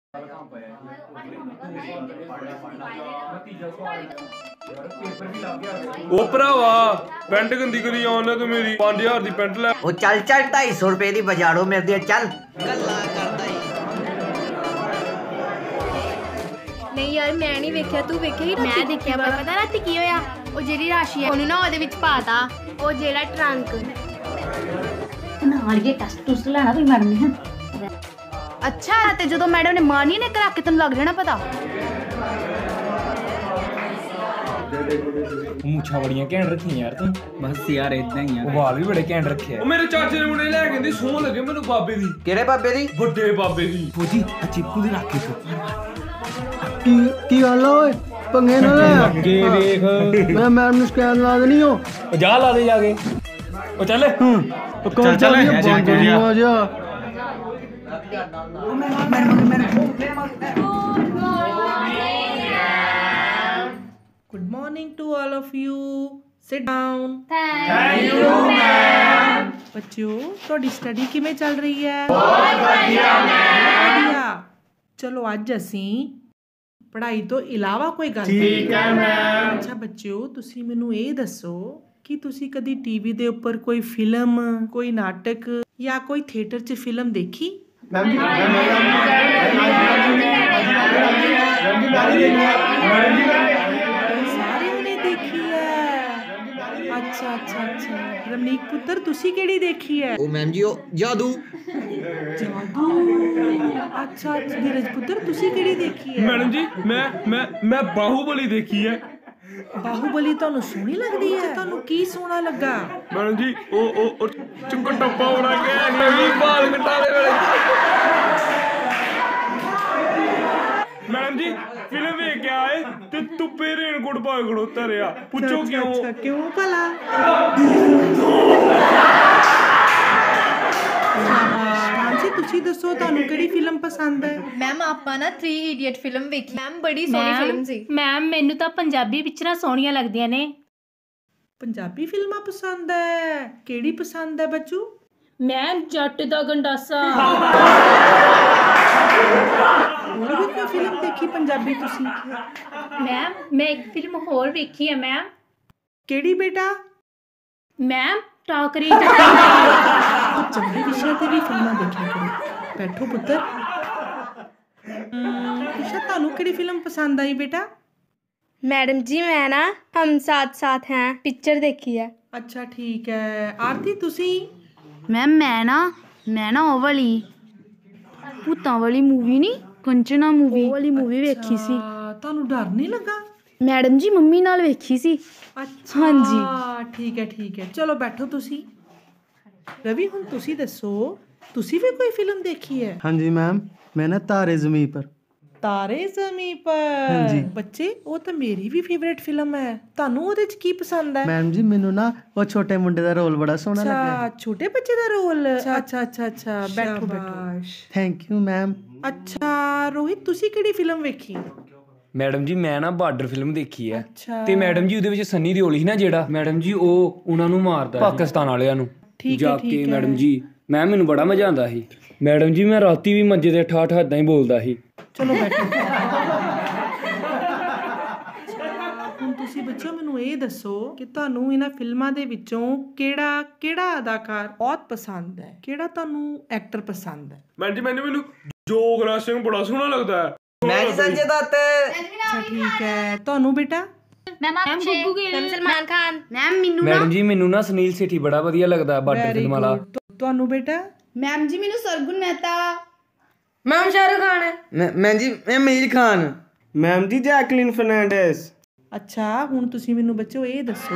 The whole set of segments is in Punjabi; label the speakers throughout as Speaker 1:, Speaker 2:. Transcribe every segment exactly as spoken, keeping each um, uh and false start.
Speaker 1: ओ भरावा पैंट गंदी करी आने तो मेरी पांच हजार दी पैंट ले
Speaker 2: ओ चल चल ढाई सौ रुपए दी बजाड़ो मेरे दे चल गल्ला करदा ही
Speaker 3: नहीं यार मैं नहीं वेख्या तू वेख्या ही मैं देखया पर पता राती की होया ओ जेडी राशि है ओनु ना ओदे विच पाता ओ जेड़ा ट्रंक
Speaker 4: नाल ये टेस्ट टूस्ट लेना भी मैडम ने
Speaker 3: अच्छा ते जदों मैडम ने मारनी ने करा के तन्नू लग जाना पता
Speaker 5: मूछा बड़ियां घैंट रखी यार तू बस यार इतना ही यार वाल भी बड़े घैंट रखे
Speaker 1: ओ मेरे चाचे ने मुंडे ले गए सौं लगे मेनू बाबे दी
Speaker 2: केड़े बाबे दी
Speaker 1: बड़े बाबे दी
Speaker 5: फौजी आ चिपकू दी रख के
Speaker 6: की की गल ओए पंगे ना ले
Speaker 5: अगे देख
Speaker 6: मैं मैडम ने स्कैन ला देनी हो
Speaker 5: जा ला दे जाके ओ चल
Speaker 6: चल चल आ जा
Speaker 7: Good morning to all of you. Sit down.
Speaker 3: Thank you ma'am
Speaker 7: बच्चों ਤੁਹਾਡੀ ਸਟੱਡੀ ਕਿਵੇਂ ਚੱਲ ਰਹੀ ਹੈ ਬਹੁਤ ਵਧੀਆ ਮੈਮ ਵਧੀਆ ਚਲੋ ਅੱਜ ਅਸੀਂ ਪੜ੍ਹਾਈ ਤੋਂ ਇਲਾਵਾ ਕੋਈ ਗੱਲ ਠੀਕ ਹੈ ਮੈਮ ਅੱਛਾ ਬੱਚਿਓ ਤੁਸੀਂ ਮੈਨੂੰ ਇਹ ਦੱਸੋ ਕਿ ਤੁਸੀਂ ਕਦੀ ਟੀਵੀ ਦੇ ਉੱਪਰ ਕੋਈ ਫਿਲਮ ਕੋਈ ਨਾਟਕ ਜਾਂ ਕੋਈ ਥੀਏਟਰ 'ਚ ਫਿਲਮ ਦੇਖੀ ਮੈਮ ਸਾਰਿਆਂ ਨੇ ਦੇਖੀ ਹੈ ਅੱਛਾ ਅੱਛਾ ਅੱਛਾ ਰਮਨੀਕ ਪੁੱਤਰ ਤੁਸੀਂ ਕਿਹੜੀ ਦੇਖੀ ਹੈ
Speaker 2: ओ मैम जी ओ जादू
Speaker 7: ਜਾਦੂ ਅੱਛਾ ਧੀਰਜ ਪੁੱਤਰ ਤੁਸੀਂ ਕਿਹੜੀ ਦੇਖੀ ਹੈ
Speaker 1: मैडम जी मैं मैं मैं बाहुबली देखी है
Speaker 7: ਬਾਹੂਬਲੀ ਤੁਹਾਨੂੰ ਸੋਹਣੀ ਲੱਗਦੀ ਹੈ ਤੁਹਾਨੂੰ ਕੀ ਸੋਹਣਾ ਲੱਗਾ
Speaker 1: मैडम जी ओ ओ ओ चुक्का टप्पा बना के नवी बाल कटाने वाले मैडम जी फिल्म देख के आए ते तुप्पे रेनकोट पा के खड़ोता रहा पूछो क्यों
Speaker 7: ਅੱਛਾ ਕਿਉਂ ਭਲਾ ਹਾਂਜੀ ਤੁਸੀਂ ਦੱਸੋ ਤੁਹਾਨੂੰ ਕਿਹੜੀ ਫਿਲਮ ਪਸੰਦ ਹੈ
Speaker 3: ਮੈਮ ਆਪਾਂ ਨਾ थ्री इडियट ਫਿਲਮ ਵੇਖੀ ਮੈਮ ਬੜੀ ਸੋਹਣੀ ਫਿਲਮ ਸੀ
Speaker 4: ਮੈਮ ਮੈਨੂੰ ਤਾਂ ਪੰਜਾਬੀ ਪਿਕਚਰਾਂ ਸੋਹਣੀਆਂ ਲੱਗਦੀਆਂ ਨੇ
Speaker 7: ਪੰਜਾਬੀ ਫਿਲਮਾਂ ਪਸੰਦ ਹੈ ਕਿਹੜੀ ਪਸੰਦ ਹੈ ਬੱਚੂ
Speaker 4: ਮੈਂ ਜੱਟ ਦਾ ਗੰਡਾਸਾ
Speaker 7: ਹੋਰ ਵੀ ਕੋਈ ਫਿਲਮ ਦੇਖੀ ਪੰਜਾਬੀ ਤੁਸੀਂ
Speaker 4: ਮੈਮ ਮੈਂ ਇੱਕ ਫਿਲਮ ਹੋਰ ਵੇਖੀ ਹੈ ਮੈਮ
Speaker 7: ਕਿਹੜੀ ਬੇਟਾ
Speaker 4: ਮੈਮ ਟਾਕਰੀ
Speaker 7: ਚੰਗੇ ਵਿਸ਼ੇ ਤੇ ਵੀ ਫਿਲਮਾਂ ਦੇਖਿਆ ਕਰੋ ਬੈਠੋ ਪੁੱਤਰ ਕਿਸ਼ਾ ਤੁਹਾਨੂੰ ਕਿਹੜੀ ਫਿਲਮ ਪਸੰਦ ਆਈ ਬੇਟਾ
Speaker 3: मैडम जी मैं ना हम साथ साथ हैं पिक्चर देखी है
Speaker 7: ਅੱਛਾ ਠੀਕ ਹੈ ਆਰਤੀ ਤੁਸੀਂ
Speaker 3: मैम मैं ना मैं ना ਉਹ ਵਾਲੀ ਭੂਤਾਂ ਵਾਲੀ ਮੂਵੀ ਨਹੀਂ ਕੰਚਨਾ ਮੂਵੀ ਉਹ ਵਾਲੀ ਮੂਵੀ ਵੇਖੀ ਸੀ
Speaker 7: ਅੱਛਾ, ਤੁਹਾਨੂੰ ਡਰ ਨਹੀਂ ਲੱਗਾ
Speaker 3: ਮੈਡਮ ਜੀ ਮੰਮੀ ਨਾਲ ਵੇਖੀ ਸੀ
Speaker 7: ਅੱਛਾ
Speaker 3: ਹਾਂਜੀ
Speaker 7: ਠੀਕ ਹੈ ਠੀਕ ਹੈ ਚਲੋ ਬੈਠੋ ਤੁਸੀਂ ਰਵੀ ਹੁਣ ਤੁਸੀਂ ਦੱਸੋ ਤੁਸੀਂ ਵੀ ਕੋਈ ਫਿਲਮ ਦੇਖੀ ਹੈ
Speaker 6: हाँ जी मैम मैं ना तारे ज़मीं पर
Speaker 7: ਤਾਰੇ ਜ਼ਮੀਨ ਪਰ
Speaker 6: ਹਾਂਜੀ।
Speaker 7: ਬੱਚੇ ਉਹ ਤਾਂ ਮੇਰੀ ਵੀ ਫੇਵਰੇਟ ਫਿਲਮ ਹੈ ਤੁਹਾਨੂੰ ਉਹਦੇ ਚ ਕੀ ਪਸੰਦ ਹੈ
Speaker 6: मैम जी मैनू ना वो छोटे मुंडे दा रोल बड़ा सोहना लगा
Speaker 7: ਅੱਛਾ ਛੋਟੇ ਬੱਚੇ ਦਾ ਰੋਲ ਅੱਛਾ ਅੱਛਾ ਅੱਛਾ ਬੈਠੋ ਬੈਠੋ
Speaker 6: थैंक यू मैम
Speaker 7: ਅੱਛਾ ਰੋਹਿਤ ਤੁਸੀਂ ਕਿਹੜੀ ਫਿਲਮ ਵੇਖੀ
Speaker 5: ਮੈਡਮ ਜੀ ਮੈਂ ਨਾ ਬਾਰਡਰ ਫਿਲਮ ਦੇਖੀ ਹੈ
Speaker 7: ਅੱਛਾ
Speaker 5: ਤੇ ਮੈਡਮ ਜੀ ਉਹਦੇ ਵਿੱਚ ਸੰਨੀ ਦਿਓਲ ਸੀ ਨਾ ਜਿਹੜਾ ਮੈਡਮ ਜੀ ਉਹ ਉਹਨਾਂ ਨੂੰ ਮਾਰਦਾ ਪਾਕਿਸਤਾਨ ਵਾਲਿਆਂ ਨੂੰ
Speaker 7: ਠੀਕ ਹੈ,
Speaker 5: ਜਾ
Speaker 7: ਠੀਕ
Speaker 5: ਕੇ
Speaker 7: ਹੈ।
Speaker 5: ਮੈਡਮ ਜੀ ਮੈਂ ਮੈਨੂੰ ਬੜਾ ਮਜ਼ਾ ਆਉਂਦਾ ਸੀ ਮੈਡਮ ਜੀ ਮੈਂ ਰਾਤੀ ਵੀ ਮੰਜੇ ਤੇ ਠਾਠ ਹੱਦਾਂ ਹੀ ਬੋਲਦਾ ਸੀ
Speaker 7: ਚਲੋ ਬੈਠੋ ਹੁਣ ਤੁਸੀਂ ਬੱਚਿਓ ਮੈਨੂੰ ਇਹ ਦੱਸੋ ਕਿ ਤੁਹਾਨੂੰ ਇਹਨਾਂ ਫਿਲਮਾਂ ਦੇ ਵਿੱਚੋਂ ਕਿਹੜਾ ਕਿਹੜਾ ਅਦਾਕਾਰ ਬਹੁਤ ਪਸੰਦ ਹੈ ਕਿਹੜਾ ਤੁਹਾਨੂੰ ਐਕਟਰ ਪਸੰਦ ਹੈ
Speaker 1: मैडम जी मैंने मैनू जोगरा सिंह बड़ा सोहना लगता है
Speaker 2: मैं जी संजय दत्त
Speaker 7: ਅੱਛਾ ਠੀਕ ਹੈ ਤੁਹਾਨੂੰ ਬੇਟਾ
Speaker 4: ma'am Guggu Gill
Speaker 3: Salman Khan ma'am Meenu
Speaker 5: madam ji ਮੈਨੂੰ ਨਾ ਸੁਨੀਲ ਸੇਠੀ ਬੜਾ ਵਧੀਆ ਲੱਗਦਾ ਬਾਰਡਰ
Speaker 7: Very
Speaker 5: ਫਿਲਮ ਵਾਲਾ
Speaker 7: good. ਤੁ- ਤੁਹਾਨੂੰ ਬੇਟਾ
Speaker 3: मैम जी मीनू सरगुन मेहता
Speaker 2: मैम शाहरुख खान मैं मैं जी मैं मीर खान
Speaker 6: मैम जी जैकलिन फर्नांडिस
Speaker 7: ਅੱਛਾ ਹੁਣ ਤੁਸੀਂ ਮੈਨੂੰ ਬੱਚਿਓ ਇਹ ਦੱਸੋ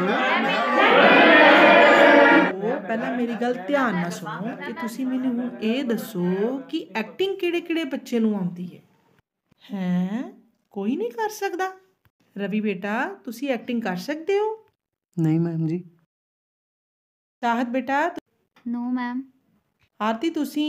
Speaker 7: ਪਹਿਲਾਂ ਮੇਰੀ ਗੱਲ ਧਿਆਨ ਨਾਲ ਸੁਣੋ ਕਿ ਤੁਸੀਂ ਮੈਨੂੰ ਹੁਣ ਇਹ ਦੱਸੋ ਕਿ ਐਕਟਿੰਗ ਕਿਹੜੇ ਕਿਹੜੇ ਬੱਚੇ ਨੂੰ ਆਉਂਦੀ ਹੈ ਹੈ ਕੋਈ ਨਹੀਂ ਕਰ ਸਕਦਾ ਰਵੀ ਬੇਟਾ ਤੁਸੀਂ ਐਕਟਿੰਗ ਕਰ ਸਕਦੇ ਹੋ
Speaker 6: नहीं मैम जी
Speaker 7: ਚਾਹਤ ਬੇਟਾ
Speaker 3: नो मैम
Speaker 7: ਆਰਤੀ ਤੁਸੀਂ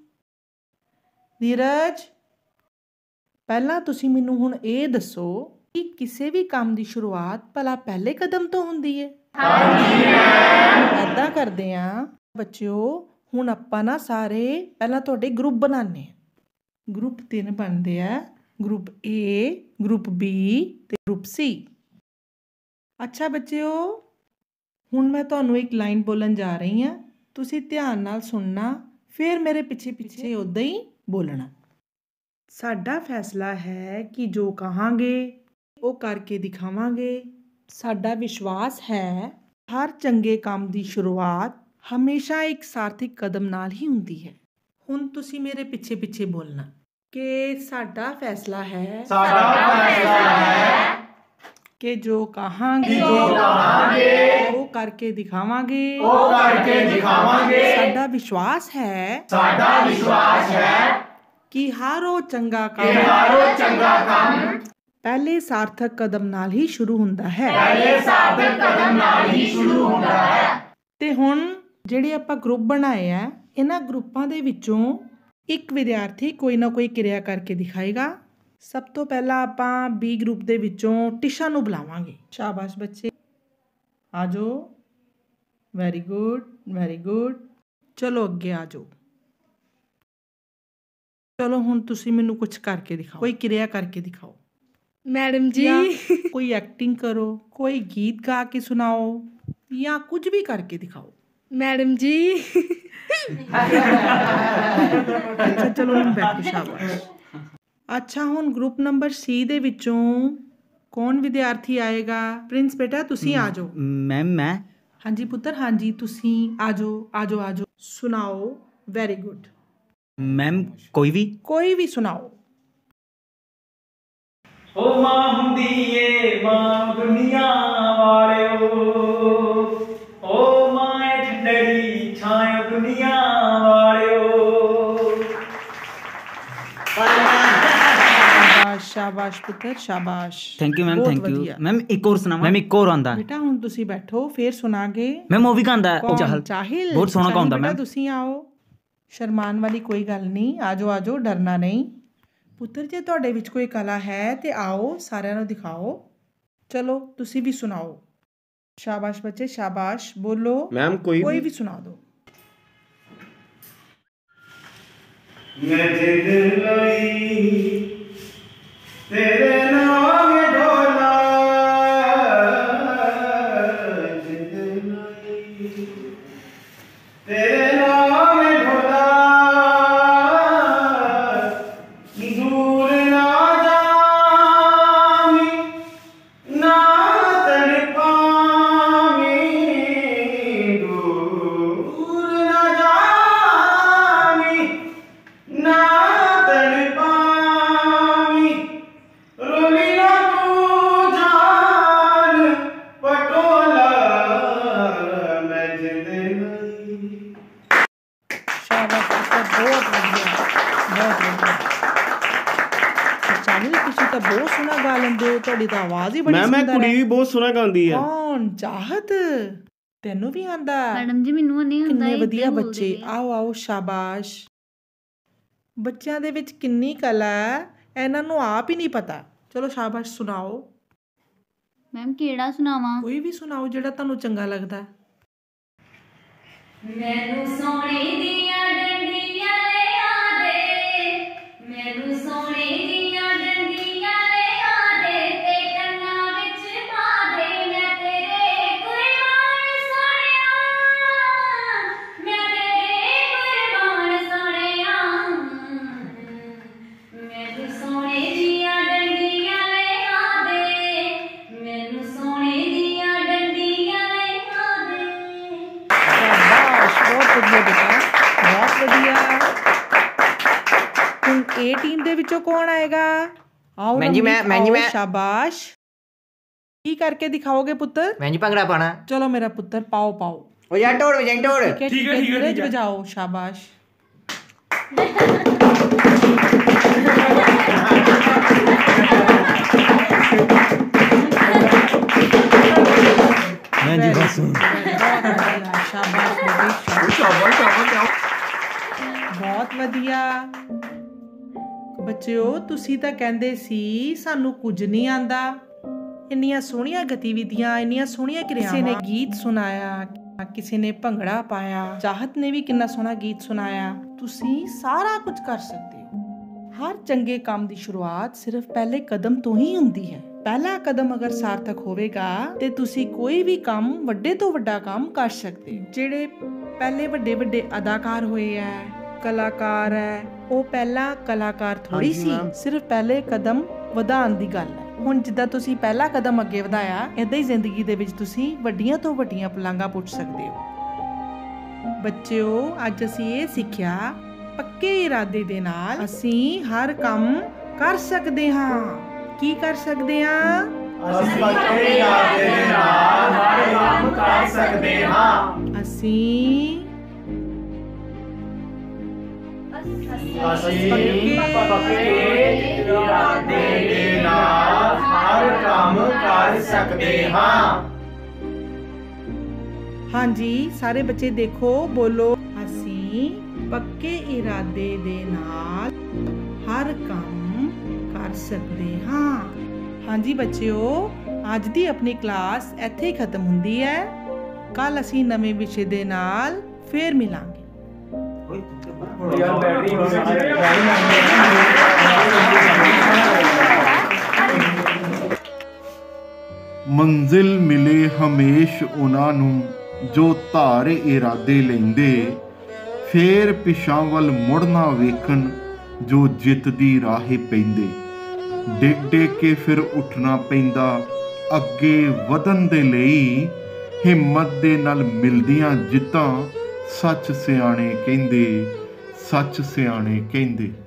Speaker 7: ਨੀਰਜ ਪਹਿਲਾਂ ਤੁਸੀਂ ਮੈਨੂੰ ਹੁਣ ਇਹ ਦੱਸੋ ਕਿ ਕਿਸੇ ਵੀ ਕੰਮ ਦੀ ਸ਼ੁਰੂਆਤ ਭਲਾ ਪਹਿਲੇ ਕਦਮ ਤੋਂ ਹੁੰਦੀ ਹੈ ਹਾਂਜੀ ਮੈਮ ਐਦਾਂ ਕਰਦੇ ਆਂ ਬੱਚਿਓ ਹੁਣ ਆਪਾਂ ਨਾ ਸਾਰੇ ਪਹਿਲਾਂ ਤੁਹਾਡੇ ਗਰੁੱਪ ਬਣਾਉਂਦੇ ਹਾਂ ਗਰੁੱਪ ਤਿੰਨ ਬਣਦੇ ਆ, ਗਰੁੱਪ ਏ, ਗਰੁੱਪ ਬੀ ਤੇ ਗਰੁੱਪ ਸੀ। ਅੱਛਾ ਬੱਚਿਓ, ਹੁਣ ਮੈਂ ਤੁਹਾਨੂੰ ਇੱਕ ਲਾਈਨ ਬੋਲਣ ਜਾ ਰਹੀ ਹਾਂ, ਤੁਸੀਂ ਧਿਆਨ ਨਾਲ ਸੁਣਨਾ, ਫਿਰ ਮੇਰੇ ਪਿੱਛੇ ਪਿੱਛੇ ਉੱਦਾਂ ਹੀ ਬੋਲਣਾ। ਸਾਡਾ ਫੈਸਲਾ ਹੈ ਕਿ ਜੋ ਕਹਾਂਗੇ ਉਹ ਕਰਕੇ ਦਿਖਾਵਾਂਗੇ। ਸਾਡਾ ਵਿਸ਼ਵਾਸ ਹੈ ਹਰ ਚੰਗੇ ਕੰਮ ਦੀ ਸ਼ੁਰੂਆਤ ਹਮੇਸ਼ਾ ਇੱਕ ਸਾਰਥਿਕ ਕਦਮ ਨਾਲ ਹੀ ਹੁੰਦੀ ਹੈ। ਹੁਣ ਤੁਸੀਂ ਮੇਰੇ ਪਿੱਛੇ ਪਿੱਛੇ ਬੋਲਣਾ ਕਿ ਸਾਡਾ ਫੈਸਲਾ ਹੈ
Speaker 6: ਸਾਡਾ ਫੈਸਲਾ ਹੈ
Speaker 7: ਕਿ ਜੋ ਕਹਾਂਗੇ
Speaker 6: ਜੋ ਕਹਾਂਗੇ
Speaker 7: ਉਹ ਕਰਕੇ ਦਿਖਾਵਾਂਗੇ
Speaker 6: ਉਹ ਕਰਕੇ ਦਿਖਾਵਾਂਗੇ।
Speaker 7: ਸਾਡਾ ਵਿਸ਼ਵਾਸ ਹੈ
Speaker 6: ਸਾਡਾ ਵਿਸ਼ਵਾਸ ਹੈ
Speaker 7: ਕਿ ਹਰ ਉਹ ਚੰਗਾ
Speaker 6: ਕਿ
Speaker 7: ਕੰਮ
Speaker 6: ਹਰ ਉਹ ਚੰਗਾ ਕੰਮ
Speaker 7: ਪਹਿਲੇ ਸਾਰਥਕ ਕਦਮ ਨਾਲ ਹੀ ਸ਼ੁਰੂ ਹੁੰਦਾ ਹੈ।
Speaker 6: ਪਹਿਲੇ ਸਾਰਥਕ ਕਦਮ ਨਾਲ ਹੀ ਸ਼ੁਰੂ ਹੁੰਦਾ ਹੈ।
Speaker 7: ਤੇ ਹੁਣ ਜਿਹੜੇ ਆਪਾਂ ਗਰੁੱਪ ਬਣਾਏ ਆ, ਇਹਨਾਂ ਗਰੁੱਪਾਂ ਦੇ ਵਿੱਚੋਂ ਇੱਕ ਵਿਦਿਆਰਥੀ ਕੋਈ ਨਾ ਕੋਈ ਕਿਰਿਆ ਕਰਕੇ ਦਿਖਾਏਗਾ। ਸਭ ਤੋਂ ਪਹਿਲਾਂ ਆਪਾਂ ਬੀ ਗਰੁੱਪ ਦੇ ਵਿੱਚੋਂ ਟਿਸ਼ਾ ਨੂੰ ਬੁਲਾਵਾਂਗੇ। ਸ਼ਾਬਾਸ਼ ਬੱਚੇ, ਆ ਜਾਓ। Very good, very good. ਚਲੋ ਅੱਗੇ ਆ ਜਾਓ। ਚਲੋ ਹੁਣ ਤੁਸੀਂ ਮੈਨੂੰ ਕੁਝ ਕਰਕੇ ਦਿਖਾਓ, ਕੋਈ ਕਿਰਿਆ ਕਰਕੇ ਦਿਖਾਓ।
Speaker 3: ਮੈਡਮ ਜੀ
Speaker 7: ਜਾਂ ਕੋਈ ਐਕਟਿੰਗ ਕਰੋ, ਕੋਈ ਗੀਤ ਗਾ ਕੇ ਸੁਣਾਓ, ਜਾਂ ਕੁਝ ਵੀ ਕਰਕੇ ਦਿਖਾਓ।
Speaker 3: ਮੈਡਮ ਜੀ
Speaker 7: ਅੱਛਾ ਚਲੋ ਹੁਣ ਬੈਠੋ, ਸ਼ਾਬਾਸ਼। ਅੱਛਾ ਹੁਣ ਗਰੁੱਪ ਨੰਬਰ ਸੀ ਦੇ ਵਿੱਚੋਂ ਕੌਣ ਵਿਦਿਆਰਥੀ ਆਏਗਾ? ਪ੍ਰਿੰਸ ਬੇਟਾ ਤੁਸੀਂ ਆ ਜਾਓ।
Speaker 2: मैम मैं
Speaker 7: ਹਾਂਜੀ ਪੁੱਤਰ, ਹਾਂਜੀ ਤੁਸੀਂ ਆ ਜਾਓ, ਆ ਜਾਓ, ਆ ਜਾਓ। ਸੁਣਾਓ। Very good.
Speaker 2: मैम कोई भी
Speaker 7: ਕੋਈ ਵੀ ਸੁਣਾਓ।
Speaker 5: ਓ ਮਾਂ ਹੁੰਦੀ ਏ ਮਾਂ ਦੁਨੀਆ ਵਾਲਿਓ, ਓ ਮਾਂ ਏ ਠੰਡੜੀ ਛਾਂ ਦੁਨੀਆ ਵਾਲਿਓ।
Speaker 7: ਸ਼ਾਬਾਸ਼ ਸ਼ਾਬਾਸ਼ ਪੁੱਤਰ, ਸ਼ਾਬਾਸ਼।
Speaker 2: थैंक यू मैम
Speaker 7: ਬਹੁਤ
Speaker 2: थैंक यू
Speaker 7: ਵਧੀਆ।
Speaker 2: मैम एक और सुना मैम एक और आंदा
Speaker 7: ਬੇਟਾ ਹੁਣ ਤੁਸੀਂ ਬੈਠੋ, ਫੇਰ ਸੁਣਾਗੇ।
Speaker 2: मैम वो भी गांदा
Speaker 7: ਕੌਣ?
Speaker 2: चाहल
Speaker 7: ਚਾਹਿਲ।
Speaker 2: ਬਹੁਤ ਸੋਹਣਾ
Speaker 7: ਚਾਹਿਲ
Speaker 2: ਗਾਉਂਦਾ
Speaker 7: ਬੇਟਾ,
Speaker 2: ਮੈਮ।
Speaker 7: ਤੁਸੀਂ ਆਓ। ਸ਼ਰਮਾਨ ਵਾਲੀ ਕੋਈ ਗੱਲ ਨਹੀਂ, ਆਜੋ ਆਜੋ, ਡਰਨਾ ਨਹੀਂ। ਪੁੱਤਰ ਜੇ ਤੁਹਾਡੇ ਵਿੱਚ ਕੋਈ ਕਲਾ ਹੈ ਤੇ ਆਓ ਸਾਰਿਆਂ ਨੂੰ ਦਿਖਾਓ। ਚਲੋ ਤੁਸੀਂ ਵੀ ਸੁਣਾਓ। ਸ਼ਾਬਾਸ਼ ਬੱਚੇ, ਸ਼ਾਬਾਸ਼। ਬੋਲੋ
Speaker 1: ਮੈਮ ਕੋਈ
Speaker 7: ਕੋਈ ਵੀ ਸੁਣਾ ਦਿਓ।
Speaker 1: ਮੈਂ ਜਿੰਦ ਲਈ ਤੇਰੇ ਨਾਮ ਢੋਲਾ, ਜਿੰਦ ਲਈ ਤੇਰੇ ਨਾਮ ਢੋਲਾ, ਦੂਰ ਨਾ ਜਾਵੀਂ ਨਾ ਤੜ ਪਾਵੀਂ, ਦੂਰ ਨਾ ਜਾਵੀਂ ਨਾ ਤੜ ਪਾਵੀਂ, ਰੋਲੀ ਨਾ ਤੂੰ ਜਾਨ ਪਟੋਲਾ, ਮੈਂ ਜਿੰਦ ਲਈ।
Speaker 7: ਸ਼ਾਬਾਸ਼ ਪੁੱਤਰ, ਬਹੁਤ ਵਧੀਆ, ਬਹੁਤ ਵਧੀਆ। ਚਾਹਿਲ ਤੁਸੀਂ ਤਾਂ ਬਹੁਤ ਸੋਹਣਾ ਗਾ ਲੈਂਦੇ ਹੋ, ਤੁਹਾਡੀ ਤਾਂ ਆਵਾਜ਼ ਹੀ ਬੜੀ
Speaker 1: ਮੈਂ ਮੈਂ
Speaker 7: ਸੁੰਦਰ
Speaker 1: ਕੁੜੀ
Speaker 7: ਹੈ।
Speaker 1: ਵੀ ਬਹੁਤ ਸੋਹਣਾ ਗਾਉਂਦੀ ਹੈ।
Speaker 7: ਕੌਣ? ਚਾਹਤ। ਤੈਨੂੰ ਵੀ ਆਂਦਾ?
Speaker 4: ਮੈਡਮ ਜੀ ਮੈਨੂੰ ਨਹੀਂ ਹੁੰਦਾ,
Speaker 7: ਕਿੰਨੇ ਵਧੀਆ ਬੱਚੇ। ਆਓ ਆਓ, ਸ਼ਾਬਾਸ਼। ਬੱਚਿਆਂ ਦੇ ਵਿੱਚ ਕਿੰਨੀ ਕਲਾ ਹੈ, ਇਹਨਾਂ ਨੂੰ ਆਪ ਹੀ ਨਹੀਂ ਪਤਾ। ਚਲੋ ਸ਼ਾਬਾਸ਼, ਸੁਣਾਓ।
Speaker 4: ਮੈਮ ਕਿਹੜਾ ਸੁਣਾਵਾਂ?
Speaker 7: ਕੋਈ ਵੀ ਸੁਣਾਓ ਜਿਹੜਾ ਤੁਹਾਨੂੰ ਚੰਗਾ ਲੱਗਦਾ।
Speaker 4: ਮੈਨੂੰ ਸੋਨੇ ਦੀਆਂ ਡੰਡੀਆਂ ਲਿਆ ਦੇ, ਮੈਨੂੰ ਸੋਨੇ ਦੀਆਂ ਡੰਡੀਆਂ ਲਿਆ ਦੇ, ਤੇ ਕੰਨਾਂ ਵਿੱਚ ਪਾ ਦੇ, ਮੈਂ ਤੇਰੇ ਕੁਰਬਾਨ ਸੋਹਣਿਆ, ਮੈਂ ਤੇਰੇ ਕੁਰਬਾਨ ਸੋਹਣਿਆ, ਮੈਨੂੰ ਸੋਨੇ ਦੀਆਂ ਡੰਡੀਆਂ ਲਿਆ ਦੇ, ਮੈਨੂੰ ਸੋਨੇ ਦੀਆਂ ਡੰਡੀਆਂ ਲਿਆ ਦੇ।
Speaker 7: ਸ਼ਾਬਾਸ਼, ਬਹੁਤ ਵਧੀਆ ਬੇਟਾ, ਬਹੁਤ ਵਧੀਆ। ਹੁਣ ਏ ਟੀਮ ਦੇ ਵਿੱਚੋਂ ਕੌਣ ਆਏਗਾ? ਆਓ
Speaker 2: ਮੈਂ ਜੀ, ਮੈਂ-
Speaker 7: ਰਮਨੀਤ,
Speaker 2: ਮੈਂ ਜੀ,
Speaker 7: ਆਓ,
Speaker 2: ਮੈਂ।
Speaker 7: ਸ਼ਾਬਾਸ਼। ਕੀ ਕਰਕੇ ਦਿਖਾਓਗੇ ਪੁੱਤਰ?
Speaker 2: मैं जी भंगड़ा पाना
Speaker 7: ਚਲੋ ਮੇਰਾ ਪੁੱਤਰ, ਪਾਓ ਪਾਓ।
Speaker 2: ओ यार टोड़ बजाई टोड़
Speaker 7: ਠੀਕ ਹੈ,
Speaker 1: ਠੀਕ ਹੈ, ਠੀਕ ਹੈ,
Speaker 7: ਧੀਰਜ
Speaker 1: ਠੀਕ ਹੈ।
Speaker 7: ਵਜਾਓ। ਸ਼ਾਬਾਸ਼।
Speaker 2: मैं जी बस
Speaker 7: ਬਹੁਤ ਵਧੀਆ, ਸ਼ਾਬਾਸ਼ ਬੇਟੇ, ਸ਼ਾਬਾਸ਼। ਬਹੁਤ ਵਧੀਆ ਬੱਚਿਓ, ਤੁਸੀਂ ਤਾਂ ਕਹਿੰਦੇ ਸੀ ਸਾਨੂੰ ਕੁਝ ਨਹੀਂ ਆਂਦਾ। ਇੰਨੀਆਂ ਸੋਹਣੀਆਂ ਗਤੀਵਿਧੀਆਂ, ਇੰਨੀਆਂ ਸੋਹਣੀਆਂ ਕਿਰਿਆਵਾਂ। ਕਿਸੇ ਨੇ ਗੀਤ ਸੁਣਾਇਆ, ਕਿਸੇ ਨੇ ਭੰਗੜਾ ਪਾਇਆ, ਚਾਹਤ ਨੇ ਵੀ ਕਿੰਨਾ ਸੋਹਣਾ ਗੀਤ ਸੁਣਾਇਆ। ਤੁਸੀਂ ਸਾਰਾ ਕੁਝ ਕਰ ਸਕਦੇ ਹੋ। ਹਰ ਚੰਗੇ ਕੰਮ ਦੀ ਸ਼ੁਰੂਆਤ ਸਿਰਫ ਪਹਿਲੇ ਕਦਮ ਤੋਂ ਹੀ ਹੁੰਦੀ ਹੈ। ਪਹਿਲਾ ਕਦਮ ਅਗਰ ਸਾਰਥਕ ਹੋਵੇਗਾ ਤੇ ਤੁਸੀਂ ਕੋਈ ਵੀ ਕੰਮ ਵੱਡੇ ਤੋਂ ਵੱਡਾ ਕੰਮ ਕਰ ਸਕਦੇ ਹੋ। ਜਿਹੜੇ ਪਹਿਲੇ ਵੱਡੇ ਵੱਡੇ ਅਦਾਕਾਰ ਹੋਏ ਐ, ਕਲਾਕਾਰ ਹੈ, ਉਹ ਪਹਿਲਾ ਕਲਾਕਾਰ ਥੋੜੀ ਸੀ, ਸਿਰਫ ਪਹਿਲੇ ਕਦਮ ਵਧਾਉਣ ਦੀ ਗੱਲ ਹੈ। ਹੁਣ ਜਿੱਦਾਂ ਤੁਸੀਂ ਪਹਿਲਾ ਕਦਮ ਅੱਗੇ ਵਧਾਇਆ, ਏਦਾਂ ਹੀ ਜ਼ਿੰਦਗੀ ਦੇ ਵਿੱਚ ਤੁਸੀਂ ਵੱਡੀਆਂ ਤੋਂ ਵੱਡੀਆਂ ਪਲਾਂਘਾਂ ਪੁੱਟ ਸਕਦੇ ਹੋ। ਬੱਚਿਓ, ਅੱਜ ਅਸੀਂ ਇਹ ਸਿੱਖਿਆ, ਪੱਕੇ ਇਰਾਦੇ ਦੇ ਨਾਲ ਅਸੀਂ ਹਰ ਕੰਮ ਕਰ ਸਕਦੇ ਹਾਂ। ਕੀ ਕਰ ਸਕਦੇ ਹਾਂ?
Speaker 6: ਅਸੀਂ ਪੱਕੇ ਇਰਾਦੇ ਦੇ ਨਾਲ ਹਰ ਕੰਮ ਕਰ ਸਕਦੇ ਹਾਂ।
Speaker 7: ਅਸੀਂ
Speaker 6: ਅਸੀਂ ਪੱਕੇ ਇਰਾਦੇ ਦੇ ਨਾਲ ਹਰ ਕੰਮ ਕਰ ਸਕਦੇ ਹਾਂ।
Speaker 7: ਹਾਂਜੀ, ਸਾਰੇ ਬੱਚੇ ਦੇਖੋ, ਬੋਲੋ, ਅਸੀਂ ਪੱਕੇ ਇਰਾਦੇ ਦੇ ਨਾਲ ਹਰ ਕੰਮ ਕਰ ਸਕਦੇ ਹਾਂ। ਹਾਂਜੀ ਬੱਚਿਓ, ਅੱਜ ਦੀ ਆਪਣੀ ਕਲਾਸ ਇੱਥੇ ਹੀ ਖਤਮ ਹੁੰਦੀ ਹੈ। ਕੱਲ ਅਸੀਂ ਨਵੇਂ ਵਿਸ਼ੇ ਦੇ ਨਾਲ ਫੇਰ ਮਿਲਾਂਗੇ।
Speaker 5: ਯਾਰ ਬੈਟਰੀ
Speaker 8: ਮੰਜ਼ਿਲ ਮਿਲੇ ਹਮੇਸ਼ ਉਹਨਾਂ ਨੂੰ ਜੋ ਧਾਰੇ ਇਰਾਦੇ ਲੈਂਦੇ, ਫੇਰ ਪਿਛਾਂ ਵੱਲ ਮੁੜਨਾ ਵੇਖਣ ਜੋ ਜਿੱਤ ਦੀ ਰਾਹੇ ਪੈਂਦੇ। ਡਿੱਗ ਡਿੱਗ ਕੇ ਫਿਰ ਉੱਠਣਾ ਪੈਂਦਾ ਅੱਗੇ ਵਧਣ ਦੇ ਲਈ, ਹਿੰਮਤ ਦੇ ਨਾਲ ਮਿਲਦੀਆਂ ਜਿੱਤਾਂ, ਸੱਚ ਸਿਆਣੇ ਕਹਿੰਦੇ, ਸੱਚ ਸਿਆਣੇ ਕਹਿੰਦੇ।